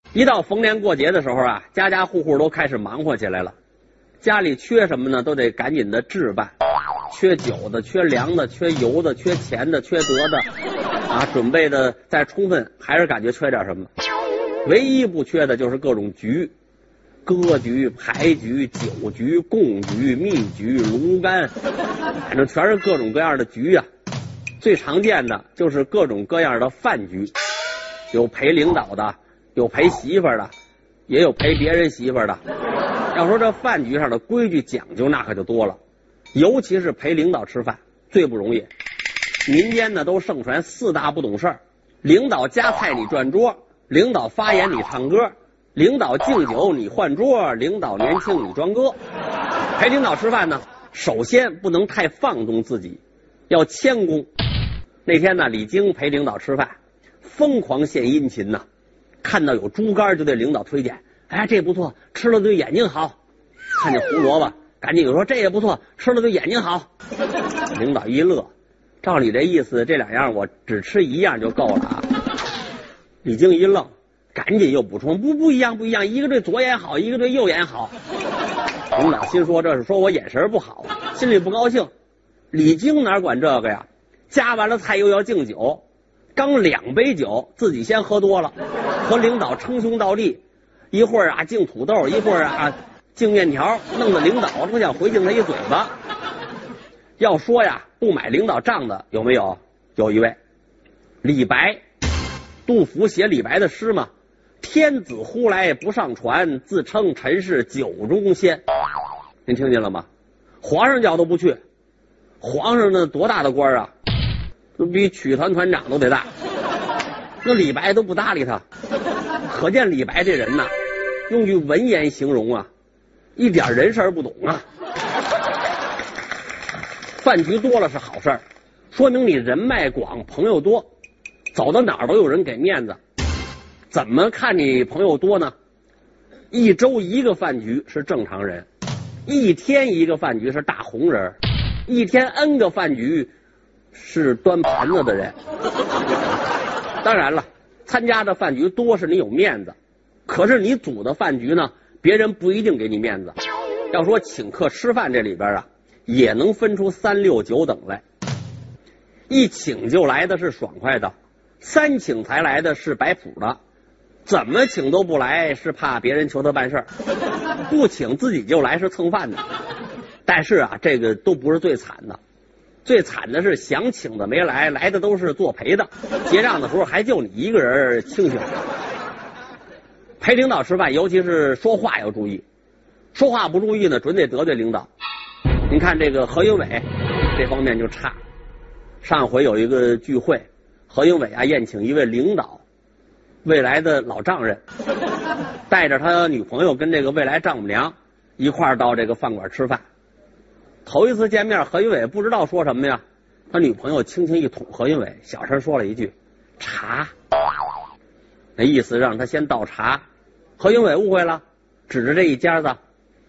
一到逢年过节的时候啊，家家户户都开始忙活起来了。家里缺什么呢，都得赶紧的置办。缺酒的，缺粮的，缺油的，缺钱的，缺德的啊，准备的再充分，还是感觉缺点什么。唯一不缺的就是各种局，歌局、牌局、酒局、贡局、蜜局、炉甘，反正全是各种各样的局啊。最常见的就是各种各样的饭局，有陪领导的，有陪媳妇儿的，也有陪别人媳妇儿的。要说这饭局上的规矩讲究，那可就多了。尤其是陪领导吃饭最不容易。民间呢都盛传4大不懂事儿：领导夹菜你转桌，领导发言你唱歌，领导敬酒你换桌，领导年轻你装歌。陪领导吃饭呢，首先不能太放纵自己，要谦恭。那天呢，李菁陪领导吃饭，疯狂献殷勤呢，看到有猪肝就对领导推荐，哎，这不错，吃了对眼睛好。看见胡萝卜，赶紧就说这也不错，吃了对眼睛好。领导一乐，照你这意思，这2样我只吃1样就够了啊。李菁一愣，赶紧又补充，不一样，一个对左眼好，一个对右眼好。领导心说这是说我眼神不好，心里不高兴。李菁哪管这个呀，夹完了菜又要敬酒，刚2杯酒自己先喝多了，和领导称兄道弟，一会儿啊敬土豆，一会儿啊敬面条，弄得领导都想回敬他一嘴巴。要说呀，不买领导账的有没有？有一位，李白。杜甫写李白的诗嘛，天子呼来不上船，自称臣是酒中仙。您听见了吗？皇上叫都不去，皇上那多大的官啊，都比曲团团长都得大，那李白都不搭理他。可见李白这人呐，用句文言形容啊，一点人事不懂啊。饭局多了是好事儿，说明你人脉广，朋友多，走到哪儿都有人给面子。怎么看你朋友多呢？一周1个饭局是正常人，一天1个饭局是大红人，一天 N 个饭局是端盘子的人。当然了，参加的饭局多是你有面子，可是你组的饭局呢，别人不一定给你面子。要说请客吃饭这里边啊，也能分出3、6、9等来。一请就来的是爽快的，3请才来的是摆谱的，怎么请都不来是怕别人求他办事儿，不请自己就来是蹭饭的。但是啊，这个都不是最惨的，最惨的是想请的没来，来的都是作陪的，结账的时候还就你一个人清醒。陪领导吃饭，尤其是说话要注意，说话不注意呢，准得得罪领导。您看这个何云伟这方面就差。上回有一个聚会，何云伟啊宴请一位领导，未来的老丈人，带着他女朋友跟这个未来丈母娘一块儿到这个饭馆吃饭。头一次见面，何云伟不知道说什么呀，他女朋友轻轻一捅何云伟，小声说了一句茶，那意思让他先倒茶。何云伟误会了，指着这一家子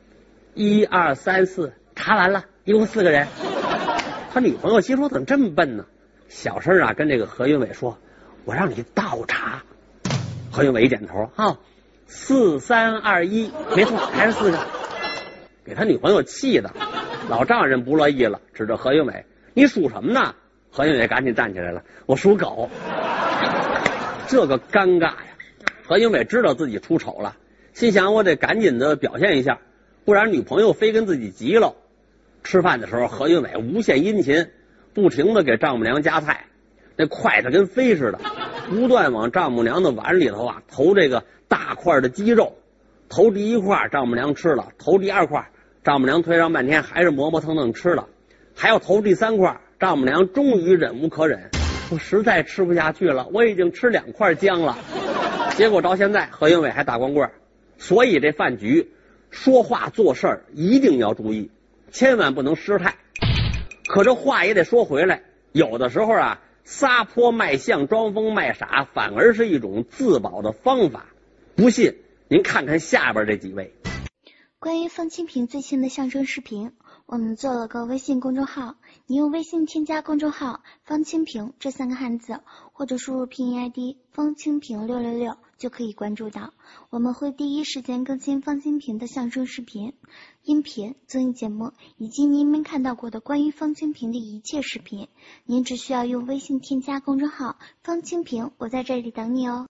，1、2、3、4，茶完了，一共4个人。他女朋友心说怎么这么笨呢，小声啊跟这个何云伟说，我让你倒茶。何云伟一点头，啊，4、3、2、1，没错，还是4个。给他女朋友气的，老丈人不乐意了，指着何云伟，你属什么呢？何云伟赶紧站起来了，我属狗。这个尴尬呀，何云伟知道自己出丑了，心想我得赶紧的表现一下，不然女朋友非跟自己急了。吃饭的时候，何云伟无限殷勤，不停的给丈母娘夹菜，那筷子跟飞似的，不断往丈母娘的碗里头啊投这个大块的鸡肉。头第1块丈母娘吃了，头第2块丈母娘推上半天还是磨磨蹭蹭吃了，还要头第3块，丈母娘终于忍无可忍，我实在吃不下去了，我已经吃2块姜了。结果到现在何云伟还打光棍。所以这饭局说话做事儿一定要注意，千万不能失态。可这话也得说回来，有的时候啊，撒泼卖相装疯卖傻反而是一种自保的方法。不信您看看下边这几位。 关于方清平最新的相声视频，我们做了个微信公众号，你用微信添加公众号方清平这3个汉字，或者输入拼音 ID 方清平666 就可以关注到，我们会第一时间更新方清平的相声视频、音频、综艺节目，以及您没看到过的关于方清平的一切视频。您只需要用微信添加公众号方清平，我在这里等你哦。